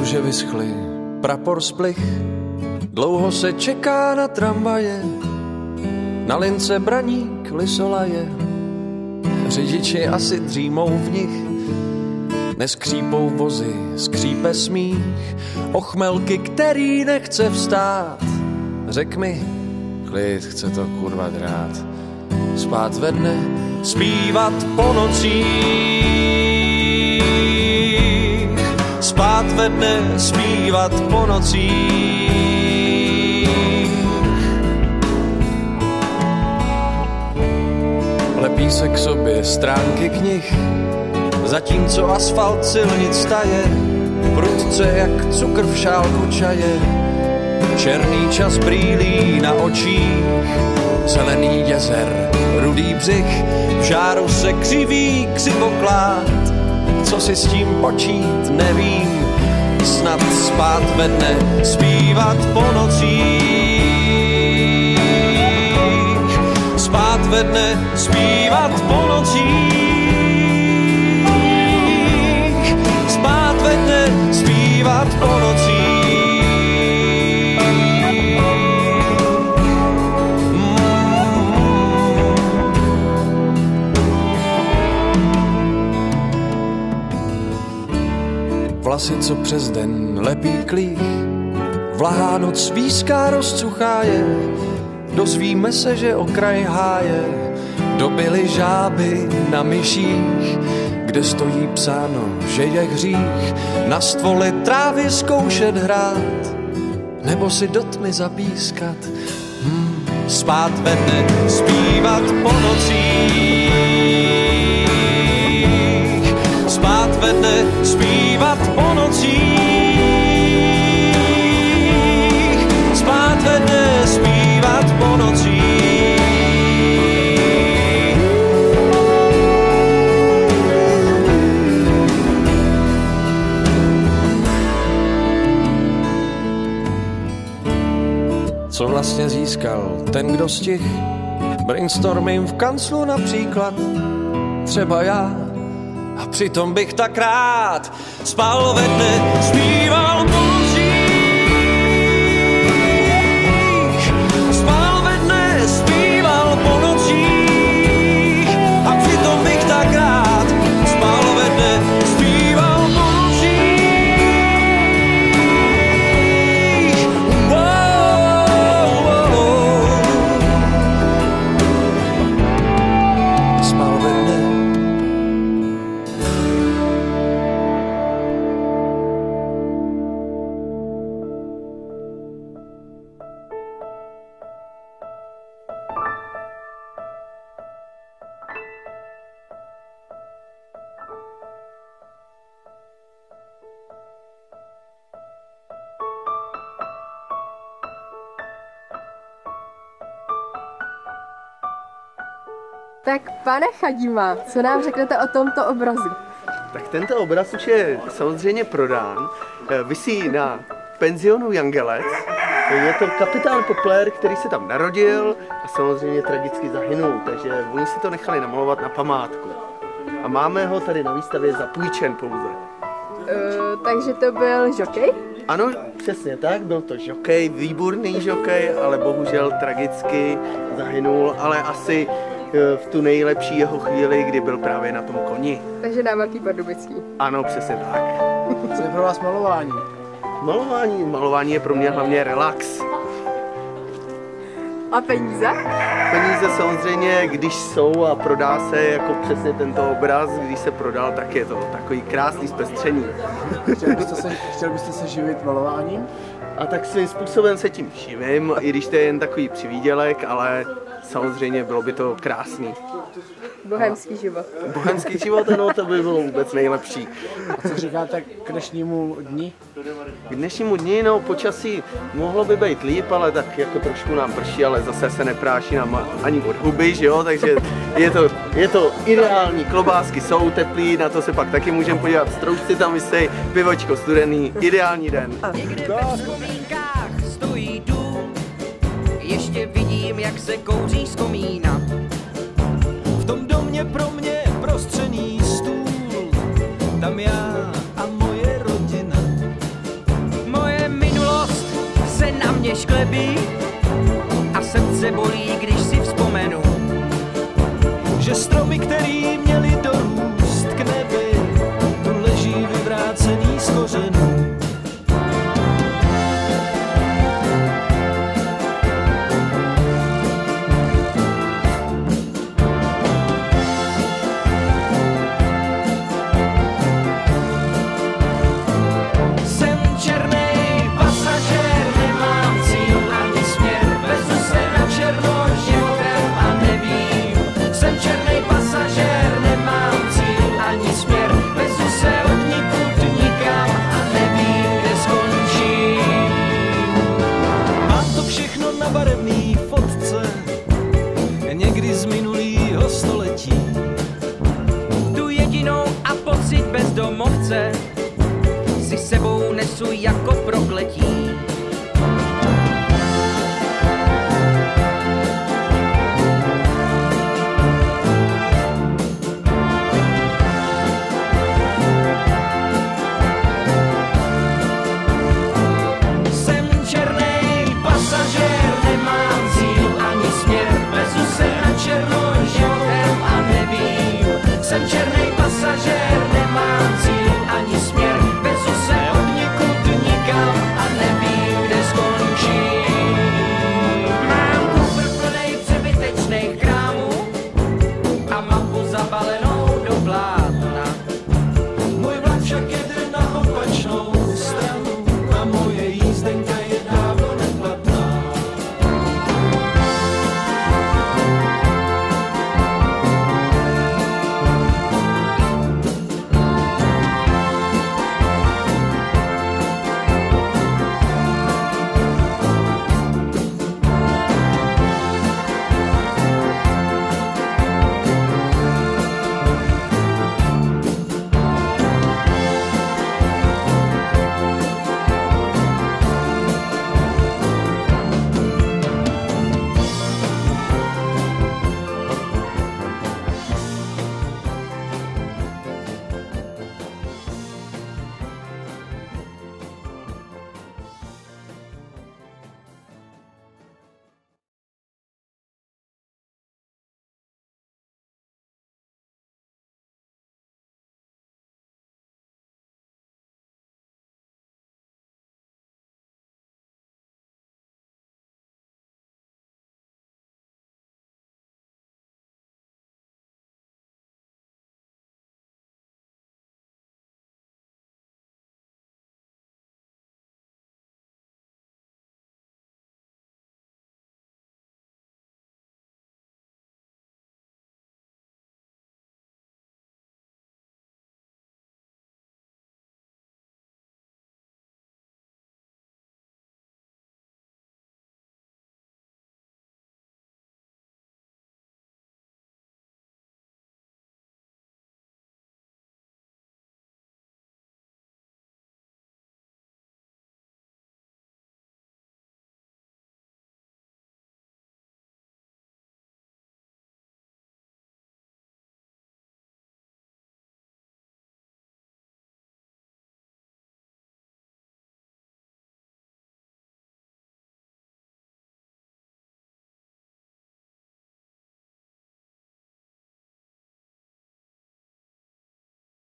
Kaluže vyschly, prapor splich, dlouho se čeká na tramvaje, na lince braník lisolaje, řidiči asi dřímou v nich, neskřípou vozy, skřípe smích, ochmelky, který nechce vstát. Řek mi, klid, chce to kurva drát, spát ve dne, zpívat po nocích, spát ve dne, zpívat po nocích. Lepí se k sobě stránky knih, zatímco asfalt silnic taje, prudce jak cukr v šálku čaje. Černý čas brýlí na očích, zelený jezer, rudý břich, v žáru se křiví křivoklád. Co si s tím počít, nevím, snad spát ve dne, zpívat po nocích. Spát ve dne, zpívat po nocích. Spát ve dne, zpívat po nocích. Vlasy, co přes den lepí klích, vlahá noc výská rozcuchá je, dozvíme se, že okraj háje dobily žáby na myších, kde stojí psáno, že je hřích na stvole trávy zkoušet hrát, nebo si do tmy zapískat, spát ve dne, zpívat po nocích, spát ve dne, zpívat po nocích, spát ve dne, zpívat po nocích. Co vlastně získal ten, kdo stih? Brainstorming v kanclu například, třeba já. A přitom bych tak rád spal ve dne, zpíval po nocích. Spal ve dne, zpíval po nocích. A přitom bych tak rád spal ve dne, zpíval po nocích. Spal ve dne. Tak pane Chadima, co nám řeknete o tomto obrazu? Tak tento obraz už je samozřejmě prodán, visí na penzionu Jangelec. Je to kapitán Popler, který se tam narodil a samozřejmě tragicky zahynul, takže oni si to nechali namalovat na památku. A máme ho tady na výstavě zapůjčen pouze. Takže to byl žokej? Ano, přesně tak, byl to žokej, výborný žokej, ale bohužel tragicky zahynul, ale asi v tu nejlepší jeho chvíli, kdy byl právě na tom koni. Takže na Velký Pardubický. Ano, přesně tak. Co je pro vás malování? Malování je pro mě hlavně relax. A peníze? Peníze samozřejmě, když jsou a prodá se jako přesně tento obraz, když se prodal, tak je to takový krásný zpestření. Chtěl byste se živit malováním? A tak svým způsobem se tím živím, i když to je jen takový přivídělek, ale samozřejmě bylo by to krásný. Bohemský život. Bohemský život, no, to by bylo vůbec nejlepší. A co říkáte k dnešnímu dni? K dnešnímu dni, no, počasí mohlo by být líp, ale tak jako trošku nám prší, ale zase se nepráší nám ani od huby, že jo, takže je to ideální, klobásky jsou teplý, na to se pak taky můžeme podívat, stroužci tam vysej, pivočko studený, ideální den. Někde ve vzpomínkách stojí dům, ještě vidím, jak se kouří z komína. V tom domě pro mě prostřený stůl, tam já a moje rodina. mě šklebí a srdce bolí, když si vzpomenu, že stromy, který měli dorůst k nebi, tu leží vyvrácený z kořenů. Někdy z minulýho století. Tu jedinou a pocit bezdomovce si sebou nesu jako prokletí.